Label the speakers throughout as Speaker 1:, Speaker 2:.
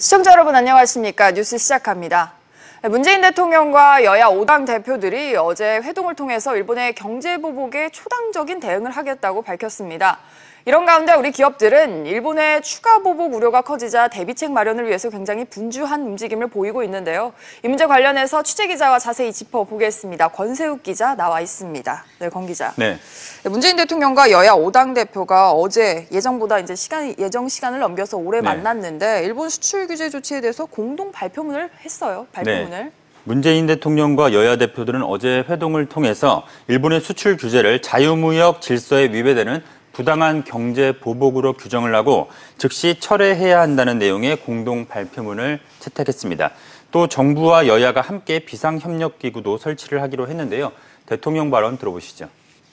Speaker 1: 시청자 여러분 안녕하십니까? 뉴스 시작합니다. 문재인 대통령과 여야 5당 대표들이 어제 회동을 통해서 일본의 경제 보복에 초당적인 대응을 하겠다고 밝혔습니다. 이런 가운데 우리 기업들은 일본의 추가 보복 우려가 커지자 대비책 마련을 위해서 굉장히 분주한 움직임을 보이고 있는데요. 이 문제 관련해서 취재기자와 자세히 짚어보겠습니다. 권세욱 기자 나와 있습니다. 네, 권 기자.
Speaker 2: 네.
Speaker 1: 문재인 대통령과 여야 5당 대표가 어제 예정보다 이제 예정 시간을 넘겨서 올해 만났는데 일본 수출 규제 조치에 대해서 공동 발표문을 했어요. 발표문을.
Speaker 2: 네. 문재인 대통령과 여야 대표들은 어제 회동을 통해서 일본의 수출 규제를 자유무역 질서에 위배되는 부당한 경제 보복으로 규정을 하고 즉시 철회해야 한다는 내용의 공동 발표문을 채택했습니다. 또 정부와 여야가 함께 비상협력기구도 설치를 하기로 했는데요. 대통령 발언 들어보시죠.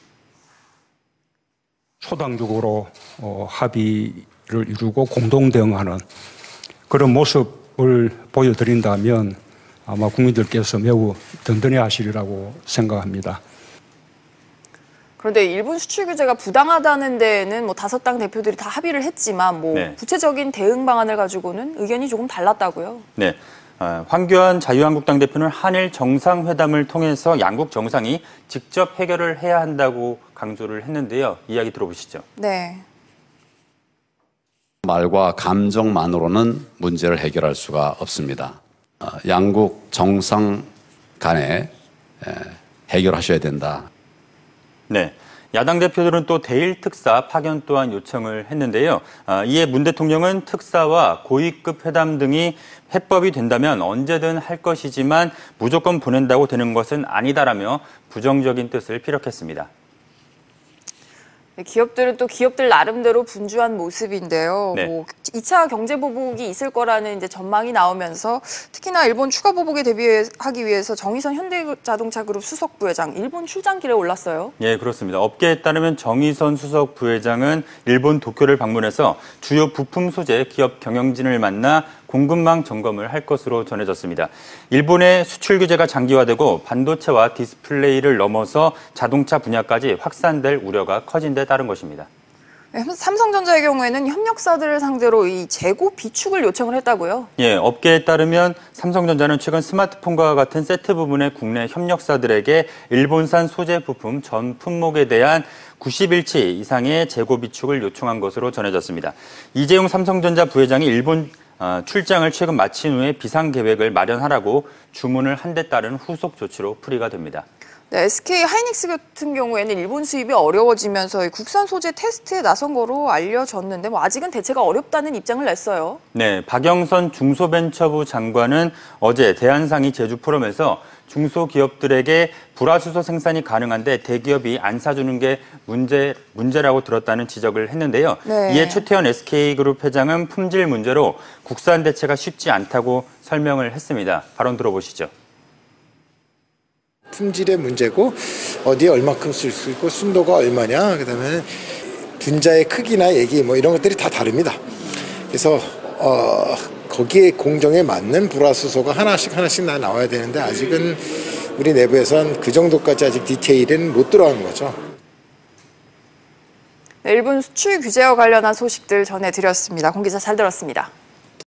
Speaker 3: 초당적으로 합의를 이루고 공동 대응하는 그런 모습을 보여드린다면 아마 국민들께서 매우 든든해하시리라고 생각합니다.
Speaker 1: 그런데 일본 수출 규제가 부당하다는 데에는 5당 대표들이 다 합의를 했지만 구체적인 대응 방안을 가지고는 의견이 조금 달랐다고요.
Speaker 2: 네. 황교안 자유한국당 대표는 한일 정상회담을 통해서 양국 정상이 직접 해결을 해야 한다고 강조를 했는데요. 이야기 들어보시죠.
Speaker 1: 네.
Speaker 4: 말과 감정만으로는 문제를 해결할 수가 없습니다. 양국 정상 간에 해결하셔야 된다.
Speaker 2: 네. 야당 대표들은 또 대일 특사 파견 또한 요청을 했는데요. 이에 문 대통령은 특사와 고위급 회담 등이 해법이 된다면 언제든 할 것이지만 무조건 보낸다고 되는 것은 아니다라며 부정적인 뜻을 피력했습니다.
Speaker 1: 기업들은 또 기업들 나름대로 분주한 모습인데요.
Speaker 2: 네.
Speaker 1: 2차 경제 보복이 있을 거라는 이제 전망이 나오면서 특히나 일본 추가 보복에 대비하기 위해서 정의선 현대자동차그룹 수석 부회장 일본 출장길에 올랐어요.
Speaker 2: 예, 그렇습니다. 업계에 따르면 정의선 수석 부회장은 일본 도쿄를 방문해서 주요 부품 소재 기업 경영진을 만나 공급망 점검을 할 것으로 전해졌습니다. 일본의 수출 규제가 장기화되고 반도체와 디스플레이를 넘어서 자동차 분야까지 확산될 우려가 커진 데 따른 것입니다.
Speaker 1: 삼성전자의 경우에는 협력사들을 상대로 이 재고 비축을 요청을 했다고요?
Speaker 2: 예, 업계에 따르면 삼성전자는 최근 스마트폰과 같은 세트 부분의 국내 협력사들에게 일본산 소재 부품 전 품목에 대한 90일치 이상의 재고 비축을 요청한 것으로 전해졌습니다. 이재용 삼성전자 부회장이 일본 출장을 최근 마친 후에 비상계획을 마련하라고 주문을 한 데 따른 후속 조치로 풀이가 됩니다.
Speaker 1: 네, SK 하이닉스 같은 경우에는 일본 수입이 어려워지면서 국산 소재 테스트에 나선 거로 알려졌는데 아직은 대체가 어렵다는 입장을 냈어요.
Speaker 2: 네, 박영선 중소벤처부 장관은 어제 대한상의 제주 포럼에서 중소기업들에게 불화수소 생산이 가능한데 대기업이 안 사주는 게 문제라고 들었다는 지적을 했는데요.
Speaker 1: 네.
Speaker 2: 이에 최태원 SK그룹 회장은 품질 문제로 국산 대체가 쉽지 않다고 설명을 했습니다. 발언 들어보시죠.
Speaker 5: 품질의 문제고 어디에 얼마큼 쓸 수 있고 순도가 얼마냐, 그다음에 분자의 크기나 얘기 이런 것들이 다 다릅니다. 그래서 거기에 공정에 맞는 불화수소가 하나씩 나와야 되는데 아직은 우리 내부에선 그 정도까지 아직 디테일은 못 들어간 거죠.
Speaker 1: 네, 일본 수출 규제와 관련한 소식들 전해드렸습니다. 공 기자 잘 들었습니다.